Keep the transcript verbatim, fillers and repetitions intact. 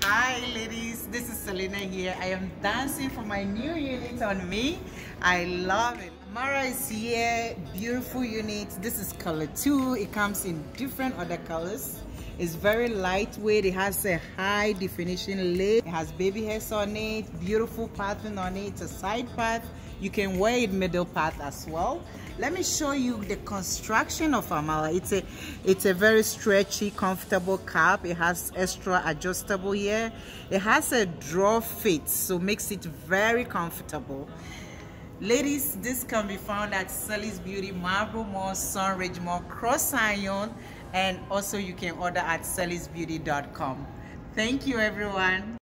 Hi ladies, this is Selena here. I am dancing for my new unit on me. I love it. Mara is here, beautiful unit. This is color two. It comes in different other colors. It's very lightweight. It has a high definition lip. It has baby hairs on it, beautiful pattern on it. It's a side part. You can wear it middle part as well. Let me show you the construction of Amala. It's a it's a very stretchy, comfortable cap. It has extra adjustable here. It has a draw fit, so makes it very comfortable. Ladies, this can be found at Sally's Beauty, Marble Mall, Sunridge Mall, Cross Iron, and also you can order at sallys beauty dot com. Thank you, everyone.